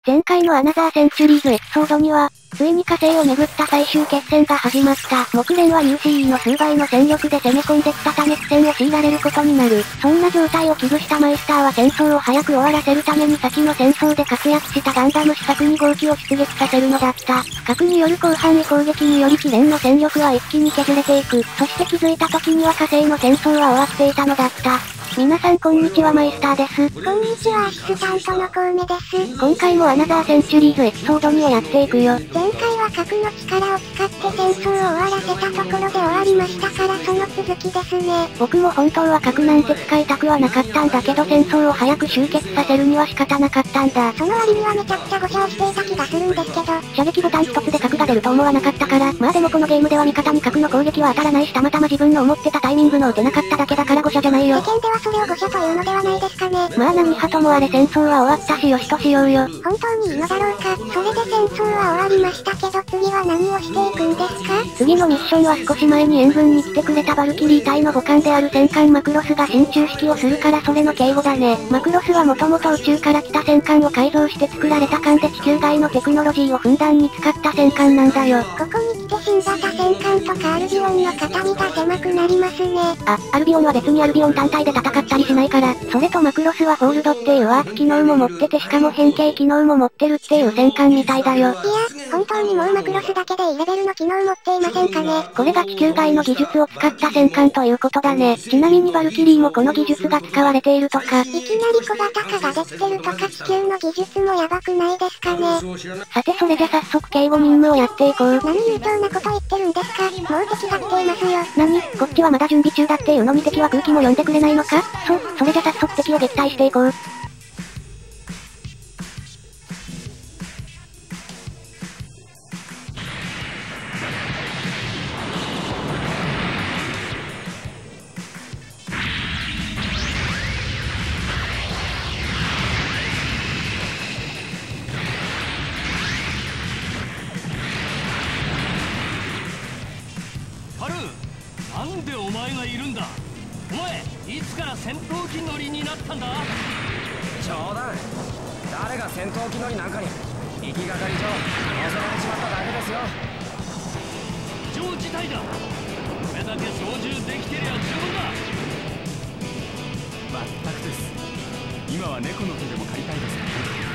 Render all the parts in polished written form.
前回のアナザーセンチュリーズエピソードには、ついに火星をめぐった最終決戦が始まった。木蓮は UCE の数倍の戦力で攻め込んできたため苦戦を強いられることになる。そんな状態を危惧したマイスターは戦争を早く終わらせるために先の戦争で活躍したガンダム試作2号機を出撃させるのだった。核による広範囲攻撃により貴蓮の戦力は一気に削れていく。そして気づいた時には火星の戦争は終わっていたのだった。皆さんこんにちはマイスターです。 こんにちはアシスタントのコウメです。 今回もアナザーセンチュリーズエピソード2をやっていくよ。 前回は核の力を使って戦争を終わらせたところで終わりましたからその続きですね。 僕も本当は核なんて使いたくはなかったんだけど戦争を早く終結させるには仕方なかったんだ。 その割にはめちゃくちゃ誤射をしていた気がするんですけど。 射撃ボタン一つで核が出ると思わなかったから。まあでもこのゲームでは味方に核の攻撃は当たらないしたまたま自分の思ってたタイミングの打てなかっただけだから誤射じゃないよ。 世間ではそれを誤射というのではないですかね。 まあ何はともあれ戦争は終わったしよしとしようよ。 本当にいいのだろうか。それで戦争は終わりましたけど次は何をしていくんですか？ 次のミッションは少し前に援軍に来てくれたバルキリー隊の母艦である戦艦マクロスが進駐式をするからそれの警護だね。マクロスはもともと宇宙から来た戦艦を改造して作られた艦で地球外のテクノロジーをふんだんに使った戦艦なんだよ。 ここに来て新型戦艦とかアルビオンの肩身が狭くなりますね。 あ、アルビオンは別にアルビオン単体で戦ったりしないから。それとマクロスはホールドっていうワープ機能も持っててしかも変形機能も持ってるっていう戦艦みたいだよ。 いや、本当にもうマクロスだけでいいレベルの機能持っていませんかね。 これが地球外の技術を使った戦艦ということだね。ちなみにバルキリーもこの技術が使われているとか。 いきなり小型化ができてるとか地球の技術もやばくないですかね。 さてそれじゃ早速警護任務をやっていこう。 何悠長なこと言ってるんですか。もう敵が来ていますよ。 何？こっちはまだ準備中だっていうのに敵は空気も読んでくれないのか？それじゃ早速敵を撃退していこう。 なんでお前がいるんだ。お前いつから戦闘機乗りになったんだ。 冗談。誰が戦闘機乗りなんかに。行きがかり上乗せられちまっただけですよ。 異常事態だ。これだけ操縦できてりゃ十分だ。 まったくです。今は猫の手でも借りたいです。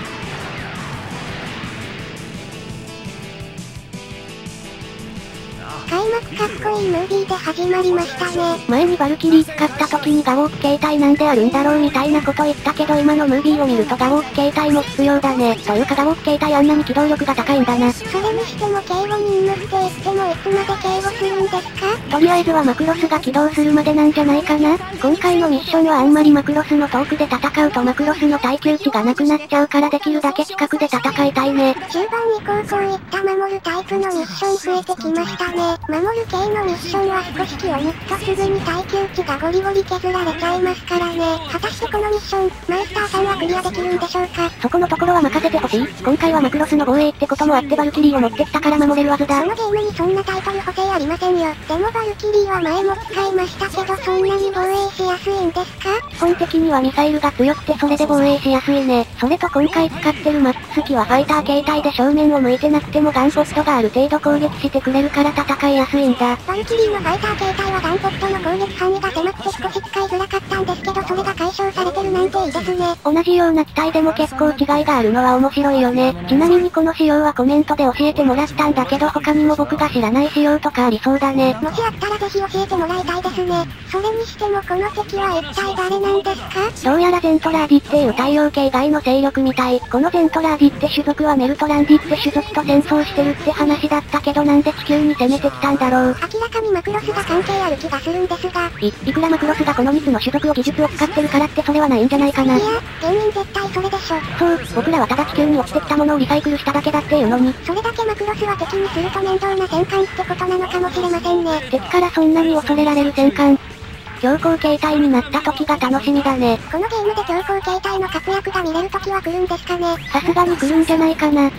開幕かっこいいムービーで始まりましたね。 前にバルキリー使った時にガウォーク形態なんであるんだろうみたいなこと言ったけど今のムービーを見るとガウォーク形態も必要だね。というかガウォーク形態あんなに機動力が高いんだな。 それにしても警護任務って言ってもいつまで警護するんですか？ とりあえずはマクロスが起動するまでなんじゃないかな。今回のミッションはあんまりマクロスの遠くで戦うとマクロスの耐久値がなくなっちゃうからできるだけ近くで戦いたいね。 中盤以降こういった守るタイプのミッション増えてきましたね。守る系のミッションは少し気を抜くとすぐに耐久値がゴリゴリ削られちゃいますからね。果たしてこのミッション、マイスターさんはクリアできるんでしょうか？ そこのところは任せてほしい。今回はマクロスの防衛ってこともあってバルキリーを持ってきたから守れるはずだ。 このゲームにそんなタイトル補正ありませんよ。でもバルキリーは前も使いましたけどそんなに防衛しやすいんですか？ 基本的にはミサイルが強くてそれで防衛しやすいね。それと今回使ってるマックス機はファイター形態で正面を向いてなくてもガンポットがある程度攻撃してくれるから戦いやすいんだ。 バルキリーのファイター形態はガンポットの攻撃範囲が狭くて少し使いづらかったんですけどそれが解消されてるなんていいですね。 同じような機体でも結構違いがあるのは面白いよね。ちなみにこの仕様はコメントで教えてもらったんだけど他にも僕が知らない仕様とかありそうだね。 もしあったらぜひ教えてもらいたいですね。それにしてもこの敵は一体誰なんですか？ どうやらゼントラージっていう太陽系外の勢力みたい。このゼントラージって種族はメルトランジって種族と戦争してるって話だったけどなんで地球に攻めてきたんだろう。 明らかにマクロスが関係ある気がするんですが。 いくらマクロスがこの2つの種族を技術を使ってるからってそれはないんじゃないかな。 いや、原因絶対それでしょ。 そう、僕らはただ地球に落ちてきたものをリサイクルしただけだっていうのに。 それだけマクロスは敵にすると面倒な戦艦ってことなのかもしれませんね。 敵からそんなに恐れられる戦艦。強行形態になった時が楽しみだね。 このゲームで強行形態の活躍が見れる時は来るんですかね。 さすがに来るんじゃないかな。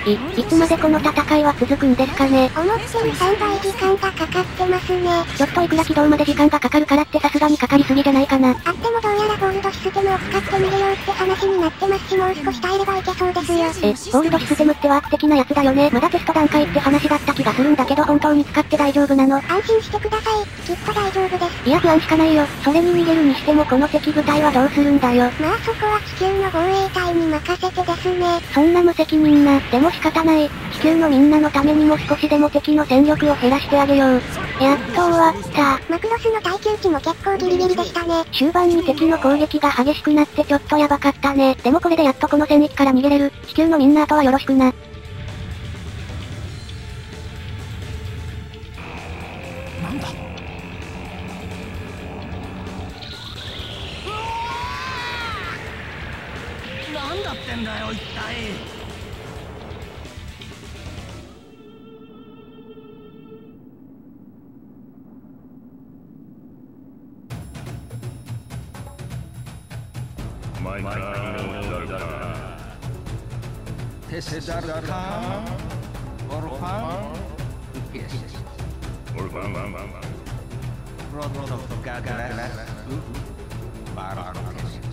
いつまでこの戦いは続くんですかね。 思ってる3倍時間がかかってますね。 ちょっといくら起動まで時間がかかるからってさすがにかかりすぎじゃないかな。 あってもどうやらホールドシステムを使って逃げようって話になってますし、もう少し耐えればいけそうですよ。 ホールドシステムってワーク的なやつだよね。まだテスト段階って話だった気がするんだけど本当に使って大丈夫なの？ 安心してください。きっと大丈夫です。 いや不安しかないよ。それに逃げるにしてもこの敵部隊はどうするんだよ。 まあそこは地球の防衛隊に任せてですね。 そんな無責任な、でも仕方ない。地球のみんなのためにも少しでも敵の戦力を減らしてあげよう。やっと終わった。 マクロスの耐久値も結構ギリギリでしたね。 終盤に敵の攻撃が激しくなってちょっとやばかったね。でもこれでやっとこの戦域から逃げれる。地球のみんなあとはよろしくな。 なんだ。なんだってんだよ一体。テスダルカンオルファンプロトクトガガラバラロケシ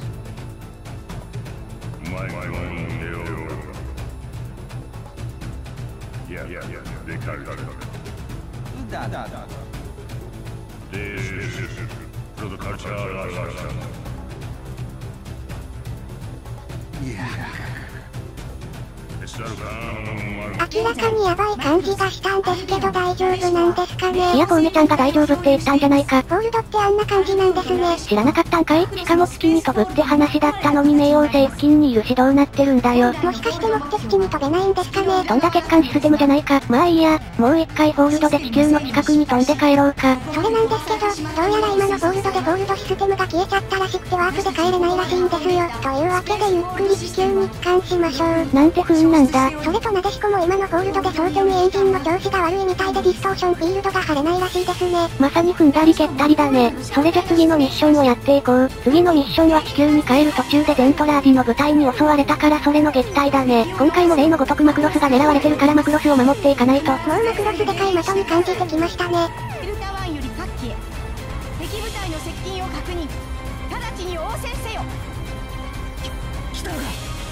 明らかにヤバい感じがしたんですけど大丈夫なんですかね。 いやコウメちゃんが大丈夫って言ったんじゃないか。 ホールドってあんな感じなんですね。 知らなかったんかい？しかも月に飛ぶって話だったのに冥王星付近にいるしどうなってるんだよ。 もしかして目的地に飛べないんですかね。 飛んだ欠陥システムじゃないか。まあいいや、もう一回ホールドで地球の近くに飛んで帰ろうか。 それなんですけど、どうやら今のホールドでホールドシステムが消えちゃったらしくてワープで帰れないらしいんですよ。というわけでゆっくり地球に帰還しましょう。 なんて不運なんだ。 それとなでしこも今のホールドで早々にエンジンの調子が悪いみたいでディストーションフィールドが張れないらしいですね。 まさに踏んだり蹴ったりだね。それじゃ次のミッションをやっていこう。次のミッションは地球に帰る途中でゼントラージの部隊に襲われたからそれの撃退だね。今回も例のごとくマクロスが狙われてるからマクロスを守っていかないと。 もうマクロスでかい的に感じてきましたね。 デルタ1より各機へ敵部隊の接近を確認。直ちに応戦せよ。 来たのか。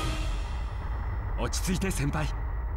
落ち着いて先輩。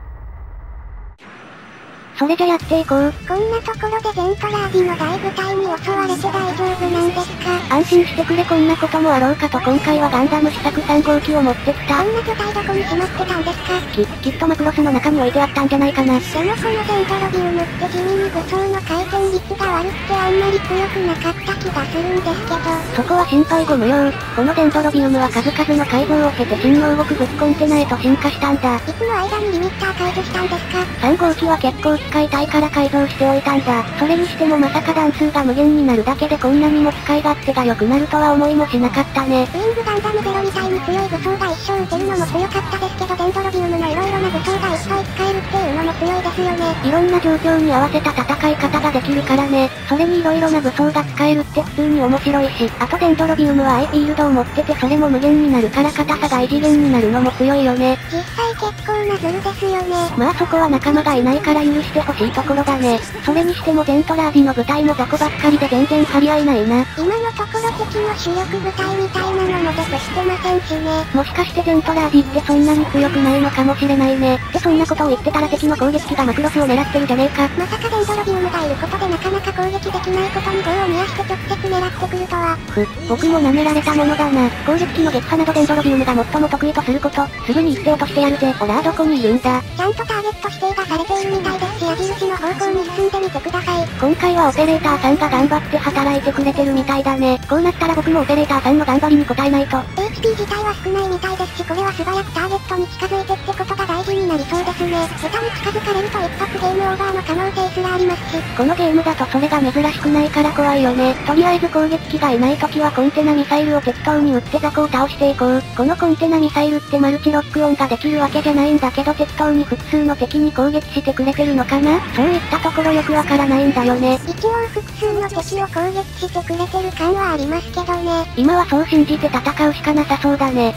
それじゃやっていこう。 こんなところでゼントラージの大部隊に襲われて大丈夫なんですか？ 安心してくれこんなこともあろうかと今回はガンダム試作3号機を持ってきた。 こんな巨体どこにしまってたんですか？ きっとマクロスの中に置いてあったんじゃないかな。 でもこのゼントロビウムって地味に武装の回転率が悪くてあんまり強くなかった気がするんですけど。 そこは心配ご無用。このデンドロビウムは数々の改造を経て新能動く武器コンテナへと進化したんだ。 いつの間にリミッター解除したんですか ？3号機は結構使いたいから改造しておいたんだ。それにしてもまさか弾数が無限になるだけでこんなにも使い勝手が良くなるとは思いもしなかったね。 ウィングガンダムゼロみたいに強い武装が一生撃てるのも強かったですけどデンドロビウムの色々な武装がいっぱい使えるっていうのも強いですよね。 いろんな状況に合わせた戦い方ができるからね。それに色々な武装が使えるって普通に面白いし、あとデンドロビウムはアイフィールドを持っててそれも無限になるから硬さが異次元になるのも強いよね。 実際結構なズルですよね。 まあそこは仲間がいないから許してほしいところだね。それにしてもゼントラージの部隊も雑魚ばっかりで全然張り合えないな。 今のところ敵の主力部隊みたいなのも出てきてませんしね。 もしかしてゼントラージってそんなに強くないのかもしれないね。ってそんなことを言ってたら敵の攻撃機がマクロスを狙ってるじゃねえか。 まさかデンドロビウムがいることでなかなか攻撃できないことに業を煮やして直接狙ってくるとは。 僕も舐められたものだな。攻撃機の撃破などデンドロビウムが最も得意とすること、すぐに一手落としてやるぜ。ほらどこにいるんだ。 ちゃんとターゲット指定がされているみたいですし矢印の方向に進んでみてください。 今回はオペレーターさんが頑張って働いてくれてるみたいだね。こうなったら僕もオペレーターさんの頑張りに応えないと。 HP 自体は少ないみたいですしこれは素早くターゲットに近づいてってことが大事になりそうですね。下手に近づかれると一発ゲームオーバーの可能性すらありますし。 このゲームだとそれが珍しくないから怖いよね。とりあえず攻撃機がいない時はコンテナミサイルを適当に撃って雑魚を倒していこう。このコンテナミサイルってマルチロックオンができるわけじゃないんだけど適当に複数の敵に攻撃してくれてるのかな。そういったところよくわからないんだよね。 一応複数の敵を攻撃してくれてる感はありますけどね。 今はそう信じて戦うしかなさそうだね。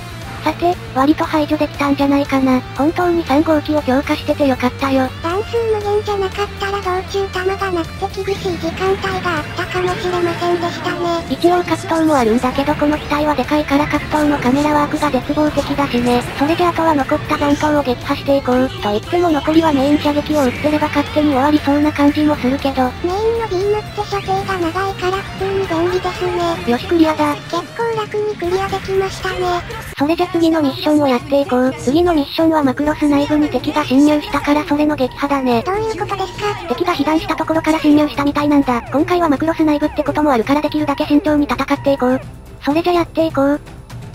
さて、割と排除できたんじゃないかな。本当に3号機を強化しててよかったよ。 弾数無限じゃなかったら道中弾がなくて厳しい時間帯があったかもしれませんでしたね。 一応格闘もあるんだけどこの機体はでかいから格闘のカメラワークが絶望的だしね。それじゃあとは残った弾頭を撃破していこう。と言っても残りはメイン射撃を撃ってれば勝手に終わりそうな感じもするけど。 メインのビームって射程が長いから普通に便利ですね。 よしクリアだ。 結構楽にクリアできましたね。 それじゃ次のミッションをやっていこう。次のミッションはマクロス内部に敵が侵入したからそれの撃破だね。 どういうことですか？ 敵が被弾したところから侵入したみたいなんだ。今回はマクロス内部ってこともあるからできるだけ慎重に戦っていこう。それじゃやっていこう。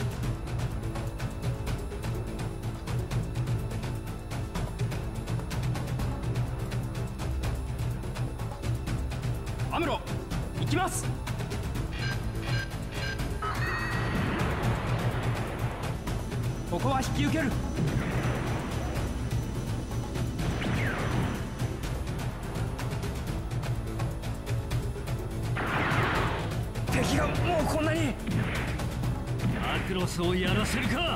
アムロ、行きます。ここは引き受ける。敵がもうこんなに。 マクロスをやらせるか。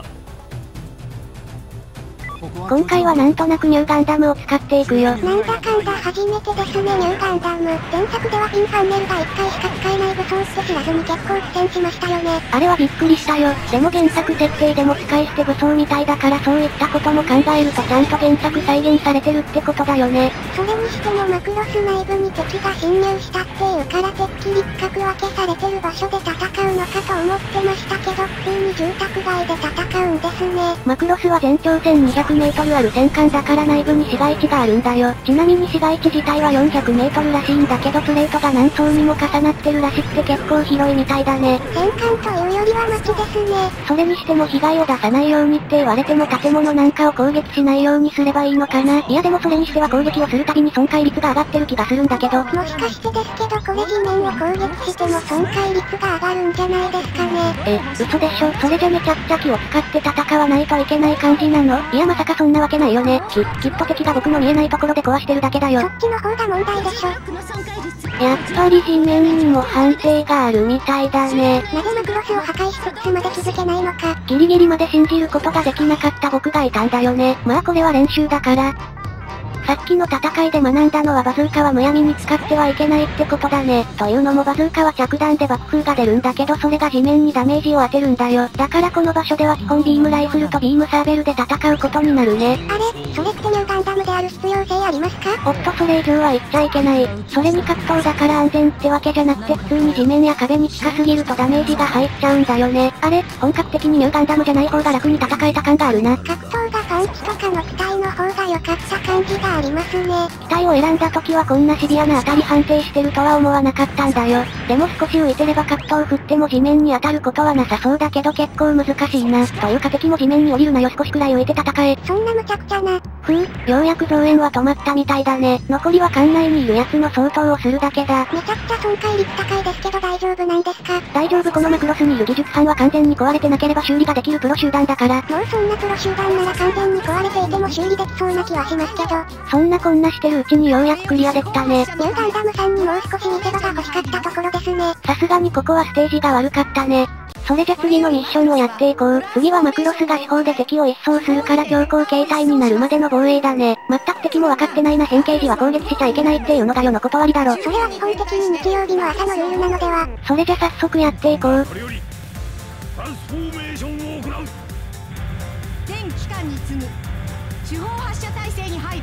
今回はなんとなくニューガンダムを使っていくよ。 なんだかんだ初めてですねニューガンダム。前作ではフィン・ファンネルが1回しか使えない武装って知らずに結構苦戦しましたよね。 あれはびっくりしたよ。でも原作設定でも使い捨て武装みたいだからそういったことも考えるとちゃんと原作再現されてるってことだよね。 それにしてもマクロス内部に敵が侵入したっていうからてっきり区画分けされてる場所で戦うのかと思ってましたけど普通に住宅街で戦うんですね。 マクロスは全長1200メートルある戦艦だから内部に市街地があるんだよ。ちなみに市街地自体は400メートルらしいんだけどプレートが何層にも重なってるらしくて結構広いみたいだね。 戦艦というよりは街ですね。 それにしても被害を出さないようにって言われても建物なんかを攻撃しないようにすればいいのかな。いやでもそれにしては攻撃をするたびに損壊率が上がってる気がするんだけど。 もしかしてですけどこれ地面を攻撃しても損壊率が上がるんじゃないですかね。 嘘でしょ。それじゃめちゃくちゃ気を使って戦わないといけない感じなの？いやまさかそんなわけないよね。きっと敵が僕の見えないところで壊してるだけだよ。 そっちの方が問題でしょ。 やっぱり地面にも判定があるみたいだね。 なぜマクロスを破壊しつつまで気づけないのか。 ギリギリまで信じることができなかった僕がいたんだよね。まあこれは練習だから。さっきの戦いで学んだのはバズーカはむやみに使ってはいけないってことだね。というのもバズーカは着弾で爆風が出るんだけどそれが地面にダメージを当てるんだよ。だからこの場所では基本ビームライフルとビームサーベルで戦うことになるね。 あれ、それってニューガンダムである必要性ありますか？ おっとそれ以上は言っちゃいけない。それに格闘だから安全ってわけじゃなくて普通に地面や壁に近すぎるとダメージが入っちゃうんだよね。あれ、本格的にニューガンダムじゃない方が楽に戦えた感があるな。 格闘がパンチとかの機体の方が良かった感じがありますね。 機体を選んだ時はこんなシビアな当たり判定してるとは思わなかったんだよ。でも少し浮いてれば格闘振っても地面に当たることはなさそうだけど結構難しいな。というか敵も地面に降りるなよ少しくらい浮いて戦え。 そんな無茶苦茶な。 ようやく増援は止まったみたいだね。残りは艦内にいる奴の相当をするだけだ。 めちゃくちゃ損壊率高いですけど大丈夫なんですか？ 大丈夫。このマクロスにいる技術班は完全に壊れてなければ修理ができるプロ集団だから。 もうそんなプロ集団なら完全に壊れていても修理できそうな気はしますけど。 そんなこんなしてるうちにようやくクリアできたね。 ニューガンダムさんにもう少し見せ場が欲しかったところですね。 さすがにここはステージが悪かったね。それじゃ次のミッションをやっていこう。次はマクロスが四方で敵を一掃するから強行形態になるまでの防衛だね。全く敵も分かってないな。変形時は攻撃しちゃいけないっていうのが世の断りだろ。 それは基本的に日曜日の朝のルールなのでは。 それじゃ早速やっていこう。 これよりトランスフォーメーションを行う。 全機関に次ぐ主砲発射態勢に入る。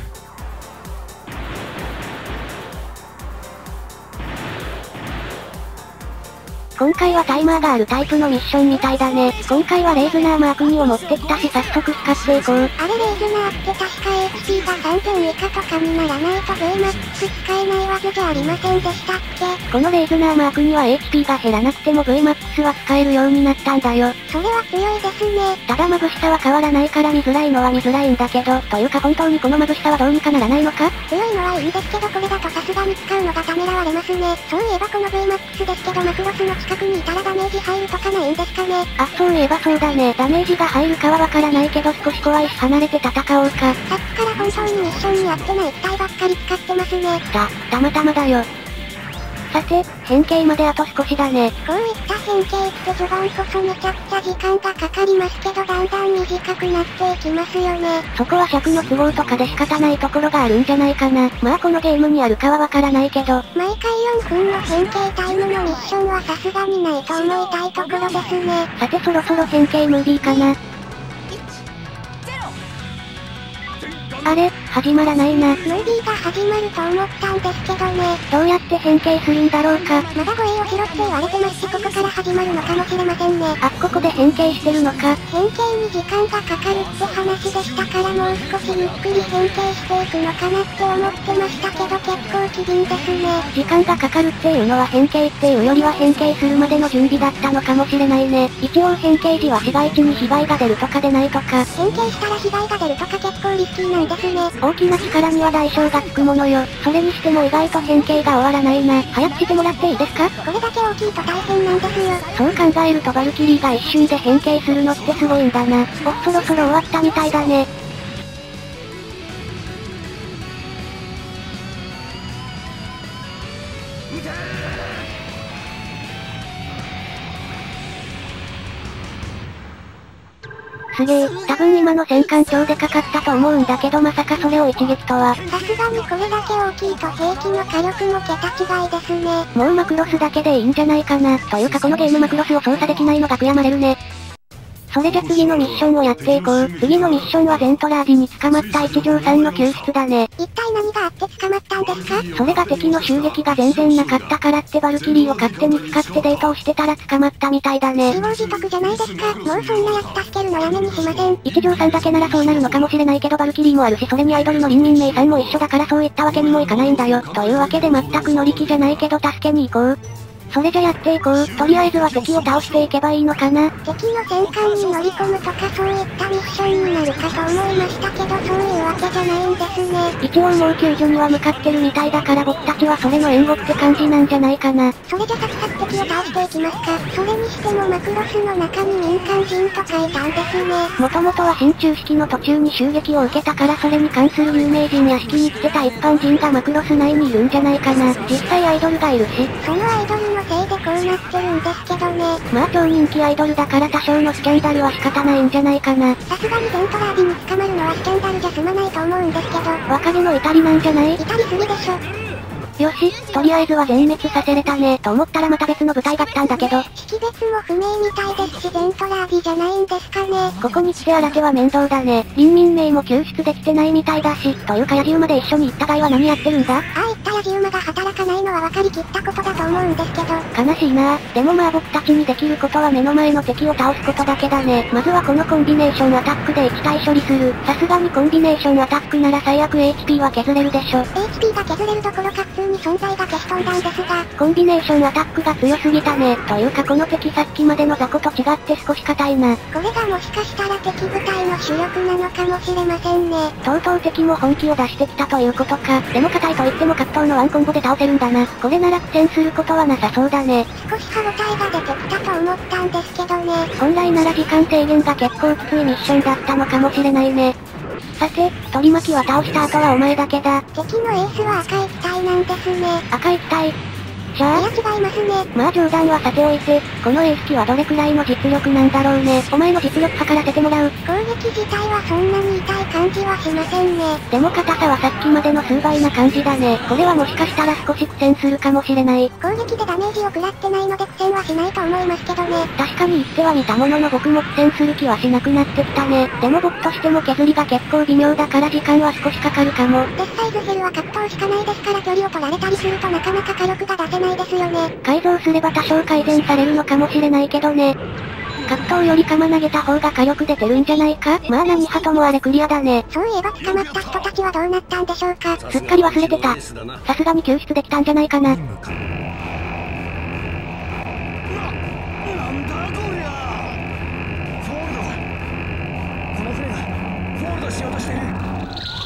今回はタイマーがあるタイプのミッションみたいだね。今回はレイズナーマーク2を持ってきたし早速使っていこう。 あれレイズナーって確か HP が3000以下とかにならないと VMAX 使えない技じゃありませんでしたっけ？ このレイズナーマーク2は HP が減らなくても VMAX は使えるようになったんだよ。 それは強いですね。 ただ眩しさは変わらないから見づらいのは見づらいんだけど、というか本当にこの眩しさはどうにかならないのか？ 強いのはいいんですけどこれだとさすがに使うのがためらわれますね。そういえばこの VMAX ですけどマクロスの近くにいたらダメージ入るとかないんですかね？ あ、そういえばそうだね。ダメージが入るかはわからないけど少し怖いし離れて戦おうか。 さっきから本当にミッションにやってない機体ばっかり使ってますね。 たまたまだよ。 さて、変形まであと少しだね。 こういった変形って序盤こそめちゃくちゃ時間がかかりますけどだんだん短くなっていきますよね。 そこは尺の都合とかで仕方ないところがあるんじゃないかな。まあこのゲームにあるかはわからないけど。 毎回4分の変形タイムのミッションはさすがにないと思いたいところですね。 さてそろそろ変形ムービーかな。あれ、始まらないな。 ムービーが始まると思ったんですけどね。 どうやって変形するんだろうか。 まだ護衛をしろって言われてますしここから始まるのかもしれませんね。 あ、ここで変形してるのか。 変形に時間がかかるって話でしたからもう少しゆっくり変形していくのかなって思ってましたけど結構機敏ですね。 時間がかかるっていうのは変形っていうよりは変形するまでの準備だったのかもしれないね。一応変形時は市街地に被害が出るとか出ないとか。 変形したら被害が出るとか結構リスキーなんですね。 大きな力には代償がつくものよ。それにしても意外と変形が終わらないな。早くしてもらっていいですか？ これだけ大きいと大変なんですよ。 そう考えるとバルキリーが一瞬で変形するのってすごいんだな。お、そろそろ終わったみたいだね。すげえ、多分今の戦艦超でかかったと思うんだけどまさかそれを一撃とは。 さすがにこれだけ大きいと兵器の火力も桁違いですね。 もうマクロスだけでいいんじゃないかな。というかこのゲームマクロスを操作できないのが悔やまれるね。それじゃ次のミッションをやっていこう。次のミッションはゼントラージに捕まった一条さんの救出だね。 一体何があって捕まったんですか？ それが敵の襲撃が全然なかったからってバルキリーを勝手に使ってデートをしてたら捕まったみたいだね。 自業自得じゃないですか。もうそんなやつ助けるのやめにしません。 一条さんだけならそうなるのかもしれないけどバルキリーもあるしそれにアイドルのリンミンメイさんも一緒だからそういったわけにもいかないんだよ。というわけで全く乗り気じゃないけど助けに行こう。それじゃやっていこう。とりあえずは敵を倒していけばいいのかな。 敵の戦艦に乗り込むとかそういったミッションになるかと思いましたけどそういうわけじゃないんですね。 一応もう救助には向かってるみたいだから僕たちはそれの援護って感じなんじゃないかな。 それじゃサクサク敵を倒していきますか。それにしてもマクロスの中に民間人とかいたんですね。 もともとは進駐式の途中に襲撃を受けたからそれに関する有名人や式に来てた一般人がマクロス内にいるんじゃないかな。実際アイドルがいるし。 そのアイドルのせいでこうなってるんですけどね。 まあ超人気アイドルだから多少のスキャンダルは仕方ないんじゃないかな。 さすがにゼントラージに捕まるのはスキャンダルじゃ済まないと思うんですけど。 別れの至りなんじゃない？ 至りすぎでしょ。 よし、とりあえずは全滅させれたねと思ったらまた別の部隊が来たんだけど。 識別も不明みたいですしゼントラージじゃないんですかね。 ここに来て新手は面倒だね。リンミンメイも救出できてないみたいだし。というかヤジ馬で一緒に行ったガイは何やってるんだ？ ああいったヤジ馬が働かないのは分かりきったことだと思うんですけど。 悲しいな。でもまあ僕たちにできることは目の前の敵を倒すことだけだね。まずはこのコンビネーションアタックで1体処理する。さすがにコンビネーションアタックなら最悪 HP は削れるでしょ。 HP が削れるどころか普通に存在が消し飛んだんですが。 コンビネーションアタックが強すぎたね。というかこの敵さっきまでの雑魚と違って少し硬いな。 これがもしかしたら敵部隊の主力なのかもしれませんね。 とうとう敵も本気を出してきたということか。でも硬いと言っても格闘のワンコンボで倒せるんだな。これなら苦戦することはなさそうだね。 少し歯応えが出てきたと思ったんですけどね。 本来なら時間制限が結構きついミッションだったのかもしれないね。さて、取り巻きは倒した後はお前だけだ。 敵のエースは赤い機体なんですね。 赤い機体。じゃあ、 いや違いますね。 まあ冗談はさておいて、このエース機はどれくらいの実力なんだろうね。お前の実力測らせてもらう。 攻撃自体はそんなに痛い感じはしませんね。 でも硬さはさっきまでの数倍な感じだね。これはもしかしたら少し苦戦するかもしれない。 攻撃でダメージを食らってないので苦戦はしないと思いますけどね。 確かに言っては見たものの僕も苦戦する気はしなくなってきたね。でも僕としても削りが結構微妙だから時間は少しかかるかも。 デスサイズヘルは格闘しかないですから距離を取られたりするとなかなか火力が出せないですよね。 改造すれば多少改善されるのかもしれないけどね。格闘より鎌投げた方が火力出てるんじゃないか？まあ何はともあれクリアだね。 そういえば捕まった人たちはどうなったんでしょうか？ すっかり忘れてた。さすがに救出できたんじゃないかな。 なんだこりゃ。フォールド。この船がフォールドしようとしてる。何なの？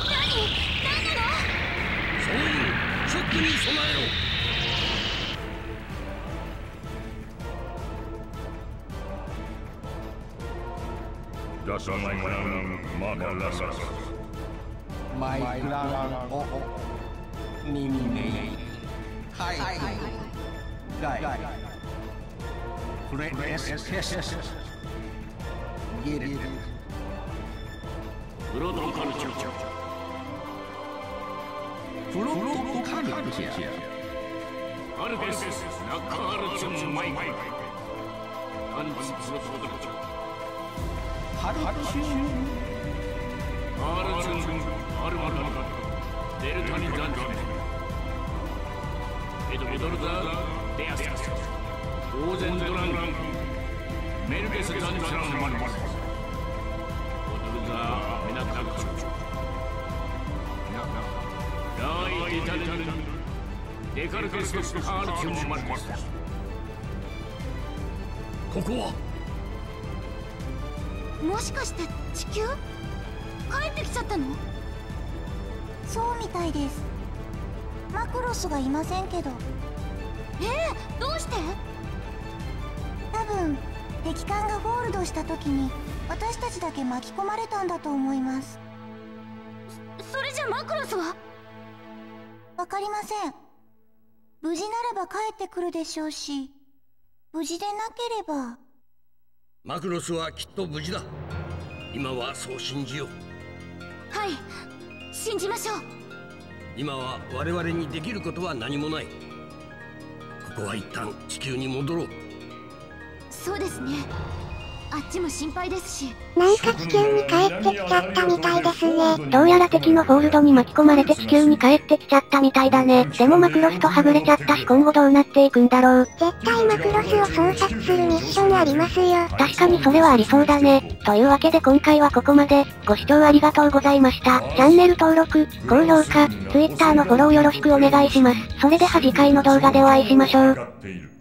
そういうショックに備えろ。 Mai lang oo ni Minay. Hai. フロトカルチャー。 フロトカルチャー。 アルベス、ナッカールチュンマイカイ。アンチプロトカルチャー。 ハルチュン。 アルチュン、アルマルマカ。デルタニダンジョン。エドドルザ、デアスカス。オーゼンドラン。メルベスダンジョンマルマル。オドルザ、メナタクチュ。ライデタルデカルテスカールチュンマルマル。ここはもしかして地球？帰ってきちゃったの？ そうみたいです。マクロスがいませんけど。 どうして？ 多分敵艦がホールドした時に私たちだけ巻き込まれたんだと思います。 それじゃマクロスは？ わかりません。無事ならば帰ってくるでしょうし、無事でなければ。 マクロスはきっと無事だ。今はそう信じよう。 はい、信じましょう。 今は我々にできることは何もない。ここは一旦地球に戻ろう。 そうですね。あっちも心配ですし。 なんか地球に帰ってきちゃったみたいですね。 どうやら敵のホールドに巻き込まれて地球に帰ってきちゃったみたいだね。でもマクロスとはぐれちゃったし今後どうなっていくんだろう。 絶対マクロスを捜索するミッションありますよ。 確かにそれはありそうだね。というわけで今回はここまで。ご視聴ありがとうございました。チャンネル登録、高評価、Twitter のフォローよろしくお願いします。それでは次回の動画でお会いしましょう。